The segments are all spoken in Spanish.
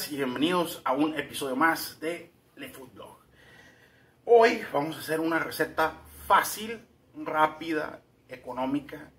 y bienvenidos a un episodio más de Le Food Blog. Hoy vamos a hacer una receta fácil, rápida, económica,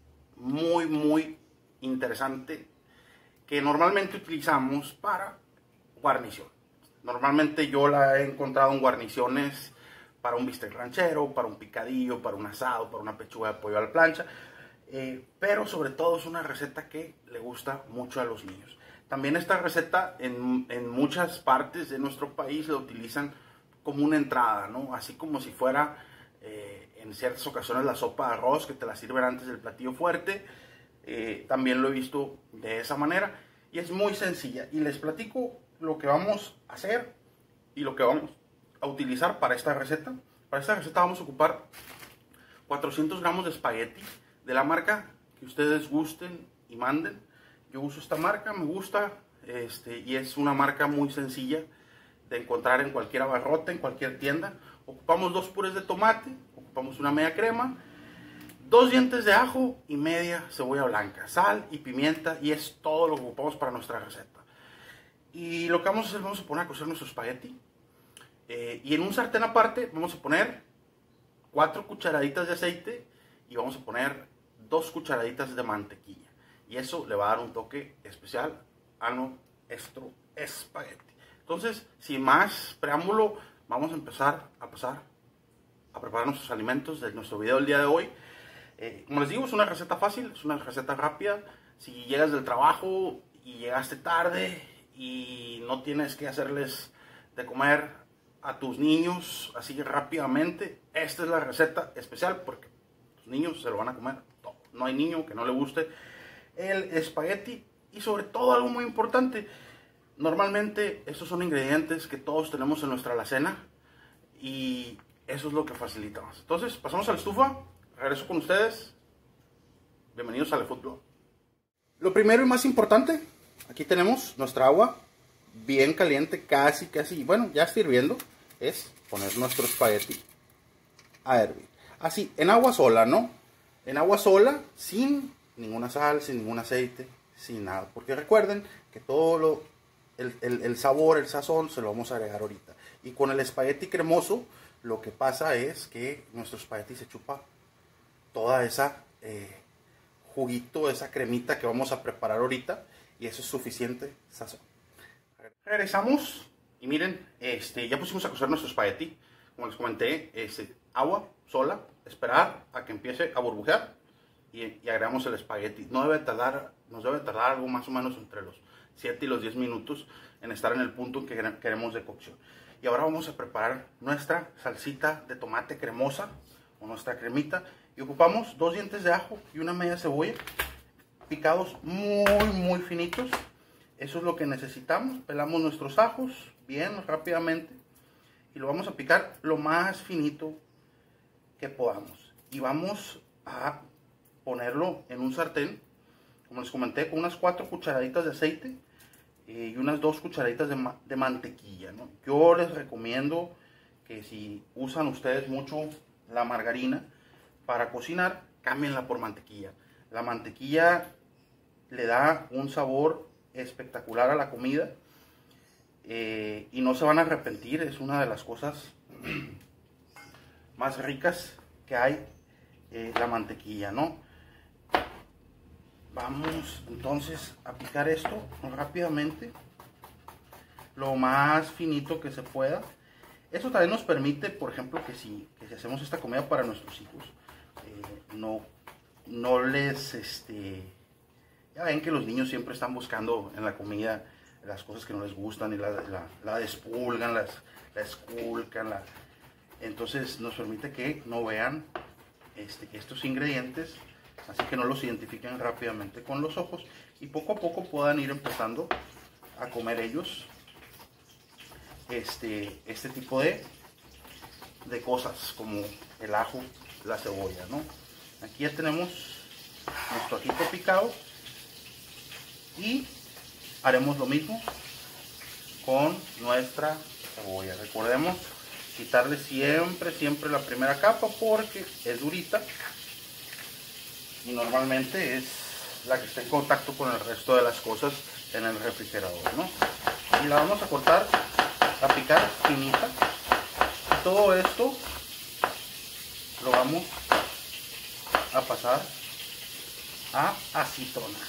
muy interesante, que normalmente utilizamos para guarnición. Normalmente yo la he encontrado en guarniciones para un bistec ranchero, para un picadillo, para un asado, para una pechuga de pollo a la plancha, pero sobre todo es una receta que le gusta mucho a los niños. También esta receta en muchas partes de nuestro país la utilizan como una entrada, ¿no? Así como si fuera en ciertas ocasiones la sopa de arroz, que te la sirven antes del platillo fuerte. También lo he visto de esa manera y es muy sencilla. Y les platico lo que vamos a hacer y lo que vamos a utilizar para esta receta. Para esta receta vamos a ocupar 400 gramos de espagueti de la marca que ustedes gusten y manden. Yo uso esta marca, me gusta, y es una marca muy sencilla de encontrar en cualquier abarrote, en cualquier tienda. Ocupamos 2 purés de tomate, ocupamos una media crema, 2 dientes de ajo y media cebolla blanca, sal y pimienta, y es todo lo que ocupamos para nuestra receta. Y lo que vamos a hacer, vamos a poner a cocer nuestro espagueti, y en un sartén aparte vamos a poner 4 cucharaditas de aceite y vamos a poner 2 cucharaditas de mantequilla. Y eso le va a dar un toque especial a nuestro espagueti. Entonces, sin más preámbulo, vamos a empezar a preparar nuestros alimentos de nuestro video del día de hoy. Como les digo, es una receta fácil, es una receta rápida. Si llegas del trabajo y llegaste tarde y no tienes que hacerles de comer a tus niños así rápidamente, esta es la receta especial porque tus niños se lo van a comer todo. No hay niño que no le guste el espagueti. Y sobre todo algo muy importante, normalmente estos son ingredientes que todos tenemos en nuestra alacena y eso es lo que facilita más. Entonces pasamos a la estufa, regreso con ustedes. Bienvenidos a Le Food Blog. Lo primero y más importante, aquí tenemos nuestra agua bien caliente, casi, bueno, ya está hirviendo. Es poner nuestro espagueti a hervir, así, en agua sola, ¿no? En agua sola, sin ninguna sal, sin ningún aceite, sin nada. Porque recuerden que todo el sabor, el sazón, se lo vamos a agregar ahorita. Y con el espagueti cremoso, lo que pasa es que nuestro espagueti se chupa toda esa juguito, esa cremita que vamos a preparar ahorita. Y eso es suficiente sazón. Regresamos y miren, ya pusimos a cocer nuestro espagueti. Como les comenté, agua sola, esperar a que empiece a burbujear. Y agregamos el espagueti. Nos debe tardar algo más o menos entre los 7 y los 10 minutos en estar en el punto en que queremos de cocción. Y ahora vamos a preparar nuestra salsita de tomate cremosa o nuestra cremita. Y ocupamos 2 dientes de ajo y una media cebolla picados muy finitos. Eso es lo que necesitamos. Pelamos nuestros ajos bien rápidamente y lo vamos a picar lo más finito que podamos. Y vamos a ponerlo en un sartén, como les comenté, con unas 4 cucharaditas de aceite y unas 2 cucharaditas de mantequilla, ¿no? Yo les recomiendo que si usan ustedes mucho la margarina para cocinar, cámbienla por mantequilla. La mantequilla le da un sabor espectacular a la comida, y no se van a arrepentir. Es una de las cosas más ricas que hay, la mantequilla, ¿no? Vamos entonces a picar esto rápidamente, lo más finito que se pueda. Eso también nos permite, por ejemplo, que si hacemos esta comida para nuestros hijos, no les, ya ven que los niños siempre están buscando en la comida las cosas que no les gustan y la despulgan, la esculcan, entonces nos permite que no vean estos ingredientes, así que no los identifiquen rápidamente con los ojos y poco a poco puedan ir empezando a comer ellos este tipo de cosas como el ajo, la cebolla, ¿no? Aquí ya tenemos nuestro ajito picado y haremos lo mismo con nuestra cebolla. Recordemos quitarle siempre la primera capa porque es durita y normalmente es la que está en contacto con el resto de las cosas en el refrigerador, ¿no? y la vamos a cortar, a picar finita. Y todo esto lo vamos a pasar a acitronar.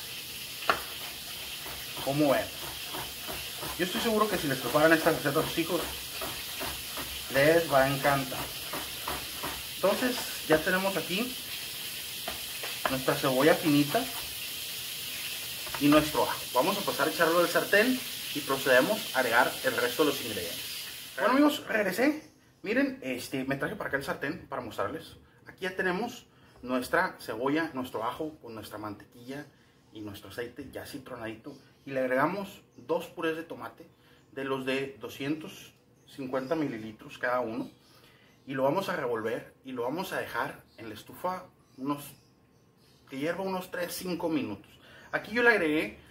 Como ven, yo estoy seguro que si les preparan esta receta a sus hijos les va a encantar. Entonces ya tenemos aquí nuestra cebolla finita y nuestro ajo. Vamos a pasar a echarlo al sartén y procedemos a agregar el resto de los ingredientes. Bueno amigos, regresé. Miren, me traje para acá el sartén para mostrarles. Aquí ya tenemos nuestra cebolla, nuestro ajo con nuestra mantequilla y nuestro aceite ya citronadito. Y le agregamos 2 purés de tomate de los de 250 mililitros cada uno. Y lo vamos a revolver y lo vamos a dejar en la estufa que hierva unos 3-5 minutos. Aquí yo le agregué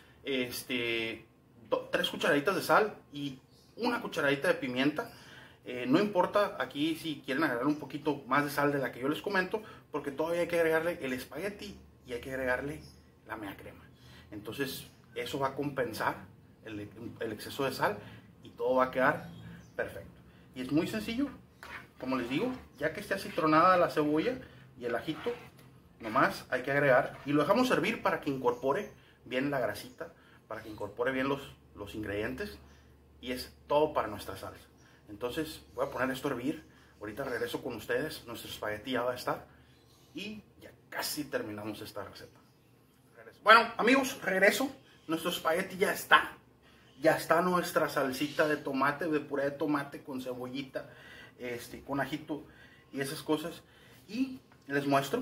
3 cucharaditas de sal y 1 cucharadita de pimienta. No importa aquí si quieren agregar un poquito más de sal de la que yo les comento, porque todavía hay que agregarle el espagueti y hay que agregarle la media crema. Entonces eso va a compensar el exceso de sal y todo va a quedar perfecto. Y es muy sencillo, como les digo, ya que esté acitronada la cebolla y el ajito, nomás hay que agregar y lo dejamos hervir para que incorpore bien la grasita, para que incorpore bien los ingredientes, y es todo para nuestra salsa. Entonces voy a poner esto a hervir, ahorita regreso con ustedes, nuestro espagueti ya va a estar y ya casi terminamos esta receta. Bueno amigos, regreso, nuestro espagueti ya está nuestra salsita de tomate, de puré de tomate con cebollita, con ajito y esas cosas, y les muestro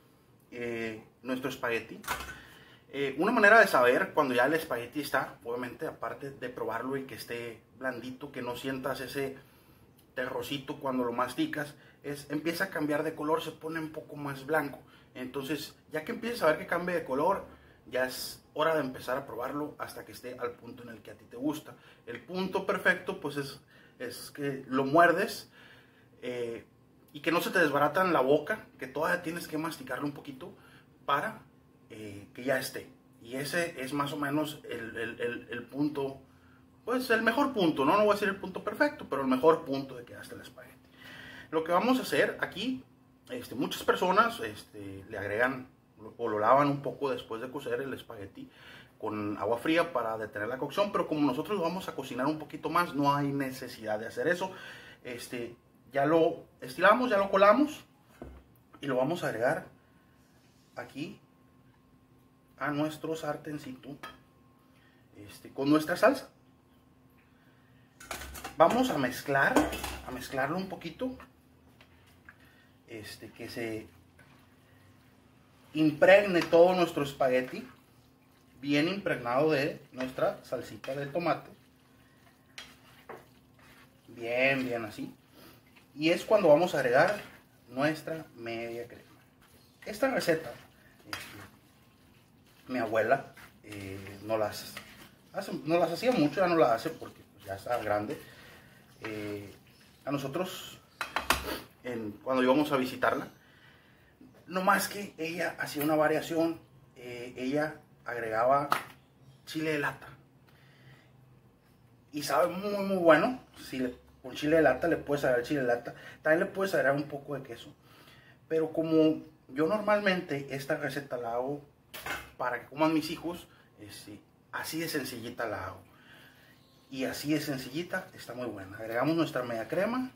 nuestro espagueti. Una manera de saber cuando ya el espagueti está, obviamente aparte de probarlo y que esté blandito, que no sientas ese terrocito cuando lo masticas, empieza a cambiar de color, se pone un poco más blanco. Entonces ya que empieces a ver que cambia de color, ya es hora de empezar a probarlo hasta que esté al punto en el que a ti te gusta. El punto perfecto pues es que lo muerdes y que no se te desbarata en la boca, que todavía tienes que masticarlo un poquito para que ya esté. Y ese es más o menos el punto, pues el mejor punto, no voy a decir el punto perfecto, pero el mejor punto de que ya esté el espagueti. Lo que vamos a hacer aquí, muchas personas le agregan o lo lavan un poco después de cocer el espagueti con agua fría para detener la cocción, pero como nosotros lo vamos a cocinar un poquito más, no hay necesidad de hacer eso. Ya lo estiramos, ya lo colamos y lo vamos a agregar aquí a nuestro sartencito con nuestra salsa. Vamos a mezclarlo un poquito, que se impregne todo nuestro espagueti bien impregnado de nuestra salsita de tomate, bien así. Y es cuando vamos a agregar nuestra media crema. Esta receta mi abuela no las hacía mucho, ya no las hace porque pues, ya está grande. A nosotros cuando íbamos a visitarla, no más que ella hacía una variación, ella agregaba chile de lata y sabe muy bueno. Con chile de lata le puedes agregar chile de lata, también le puedes agregar un poco de queso, pero como yo normalmente esta receta la hago para que coman mis hijos, así de sencillita la hago, y así de sencillita está muy buena. Agregamos nuestra media crema,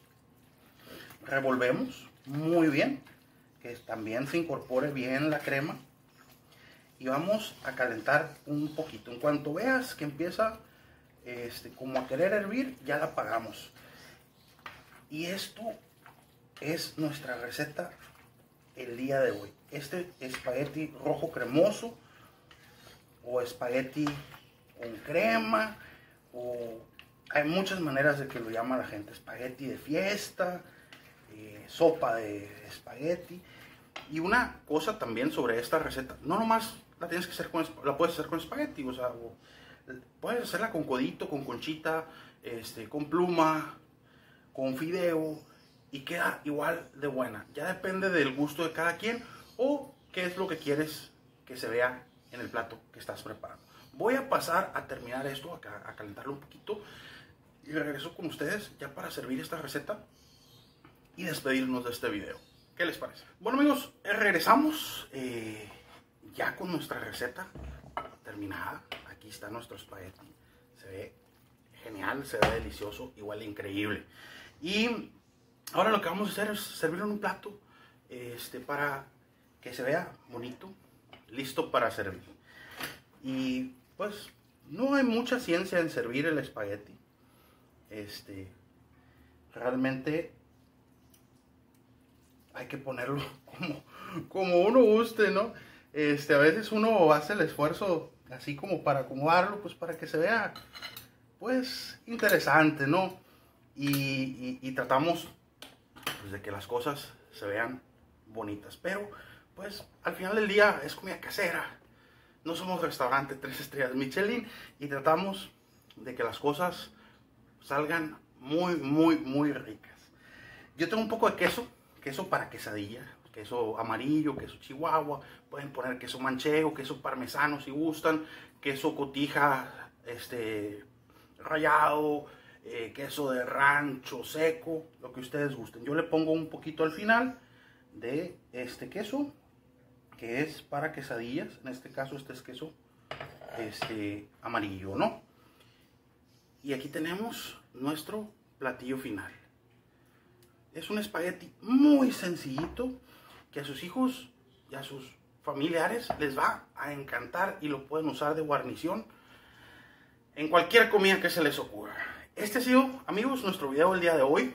revolvemos muy bien, que también se incorpore bien la crema, y vamos a calentar un poquito. En cuanto veas que empieza como a querer hervir, ya la apagamos. Y esto es nuestra receta el día de hoy. Este espagueti rojo cremoso, o espagueti con crema, o hay muchas maneras de que lo llama la gente. Espagueti de fiesta, sopa de espagueti. Y una cosa también sobre esta receta, no nomás la tienes que hacer la puedes hacer con espagueti, o sea, puedes hacerla con codito, con conchita, con pluma, con fideo, y queda igual de buena. Ya depende del gusto de cada quien o qué es lo que quieres que se vea en el plato que estás preparando. Voy a pasar a terminar esto, a calentarlo un poquito. Y regreso con ustedes ya para servir esta receta y despedirnos de este video. ¿Qué les parece? Bueno amigos, regresamos ya con nuestra receta terminada. Aquí está nuestro espagueti. Se ve genial, se ve delicioso, igual de increíble. Y ahora lo que vamos a hacer es servirlo en un plato para que se vea bonito, listo para servir. Y pues no hay mucha ciencia en servir el espagueti. Realmente hay que ponerlo como uno guste, ¿no? A veces uno hace el esfuerzo así como para acomodarlo, pues para que se vea, pues, interesante, ¿no? Y tratamos, pues, de que las cosas se vean bonitas. Pero, pues, al final del día es comida casera. No somos restaurante 3 estrellas Michelin y tratamos de que las cosas salgan muy, muy, muy ricas. Yo tengo un poco de queso para quesadilla, queso amarillo, queso chihuahua, pueden poner queso manchego, queso parmesano si gustan, queso cotija rallado, queso de rancho seco, lo que ustedes gusten. Yo le pongo un poquito al final de este queso, que es para quesadillas. En este caso este es queso amarillo, ¿no? Y aquí tenemos nuestro platillo final. Es un espagueti muy sencillito que a sus hijos y a sus familiares les va a encantar y lo pueden usar de guarnición en cualquier comida que se les ocurra. Este ha sido, amigos, nuestro video del día de hoy.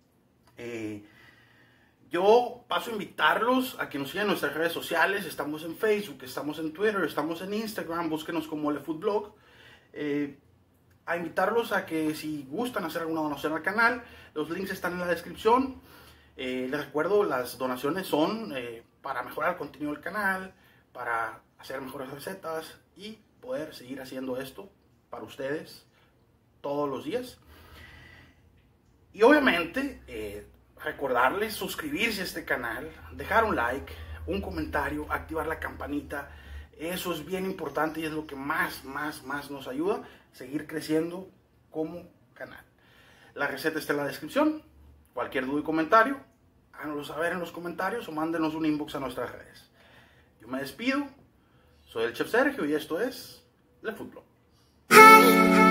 Yo paso a invitarlos a que nos sigan en nuestras redes sociales. Estamos en Facebook, estamos en Twitter, estamos en Instagram. Búsquenos como LeFoodBlog. A invitarlos a que si gustan hacer alguna donación al canal, los links están en la descripción. Les recuerdo, las donaciones son para mejorar el contenido del canal, para hacer mejores recetas y poder seguir haciendo esto para ustedes todos los días. Y obviamente recordarles suscribirse a este canal, dejar un like, un comentario, activar la campanita. Eso es bien importante y es lo que más nos ayuda a seguir creciendo como canal. La receta está en la descripción. Cualquier duda y comentario, háganoslo saber en los comentarios o mándenos un inbox a nuestras redes. Yo me despido. Soy el Chef Sergio y esto es LeFoodBlog.